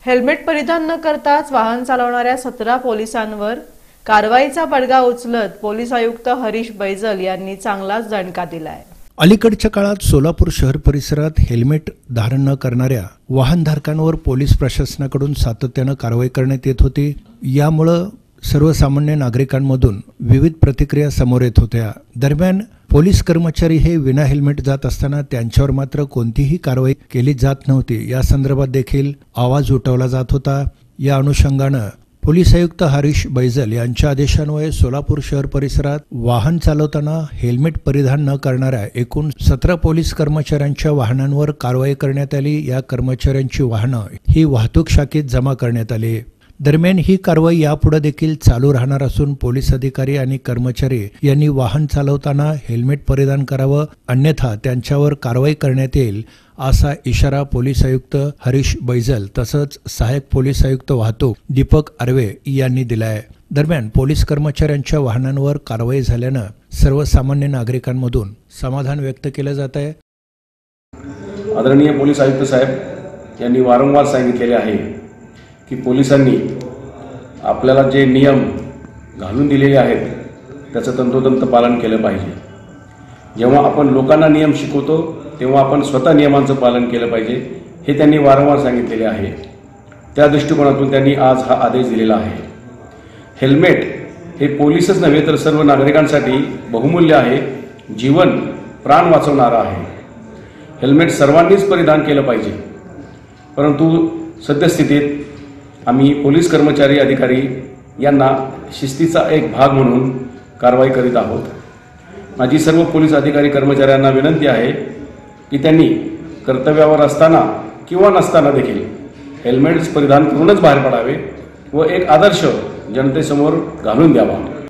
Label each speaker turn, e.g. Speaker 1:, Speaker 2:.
Speaker 1: Helmet परिधान न करताच वाहन चालवणाऱ्या 17 पोलिसांवर कारवाईचा बडगा उचलत पोलीस आयुक्त हरीश बैजल यांनी चांगलाच दणका दिलाय।
Speaker 2: अलीकडच्या काळात सोलापूर शहर परिसरात हेल्मेट धारण न करणाऱ्या वाहनधारकांवर पोलीस प्रशासनाकडून सातत्याने कारवाई करण्यात येत होती। यामुळे सर्वसामान्य नागरिकांमधून विविध प्रतिक्रिया समोर येत होत्या। दरम्यान पोलीस कर्मचारी हे विना हेल्मेट जात असताना त्यांच्यावर मात्र कोणतीही कारवाई केली जात नव्हती। या संदर्भात देखील आवाज उठवला जात होता। या अनुषंगाने पोलीस आयुक्त हरीश बैजल यांच्या आदेशान्वये सोलापूर शहर परिसरात वाहन चालवताना हेल्मेट परिधान न करणाऱ्या एकूण 17 पोलीस कर्मचाऱ्यांच्या वाहनांवर कारवाई करण्यात आली। या कर्मचाऱ्यांची वाहनं ही वाहतूक शाखेत जमा करण्यात आली। दरम्यान ही कारवाई यापुढे देखील चालू राहणार असून पोलीस अधिकारी आणि कर्मचारी यांनी वाहन चालवताना हेल्मेट परिधान करावं, अन्यथा त्यांच्यावर कारवाई करण्यात येईल असा इशारा पोलीस आयुक्त हरीश बैजल तसंच सहाय्यक पोलीस आयुक्त वाहतूक दीपक आर्वे यांनी दिला आहे। दरम्यान पोलीस कर्मचाऱ्यांच्या वाहनांवर कारवाई झाल्यानं सर्वसामान्य नागरिकांमधून समाधान व्यक्त केलं जात आहे।
Speaker 3: आदरणीय पोलीस आयुक्त साहेब यांनी वारंवार सांगितलेले आहे की पोलिसांनी आपल्याला जे नियम घालून दिलेले आहेत त्याचं तंतोतंत पालन केलं पाहिजे। जेव्हा आपण लोकांना नियम शिकवतो तेव्हा आपण स्वतः नियमांचं पालन केलं पाहिजे हे त्यांनी वारंवार सांगितलेले आहे। त्या दृष्टिकोनातून त्यांनी आज हा आदेश दिलेला आहे। हेल्मेट हे पोलीसच नव्हे तर सर्व नागरिकांसाठी बहुमूल्य आहे, जीवन प्राण वाचवणारा आहे। हेल्मेट सर्वांनीच परिधान केलं पाहिजे, परंतु सद्यस्थितीत आम्ही पोलीस कर्मचारी अधिकारी यांना शिस्तीचा एक भाग म्हणून कारवाई करीत आहोत। माझी सर्व पोलीस अधिकारी कर्मचाऱ्यांना विनंती आहे की त्यांनी कर्तव्यावर असताना किंवा नसताना देखील हेल्मेट्स परिधान करूनच बाहेर पडावे व एक आदर्श जनतेसमोर घालून द्यावा।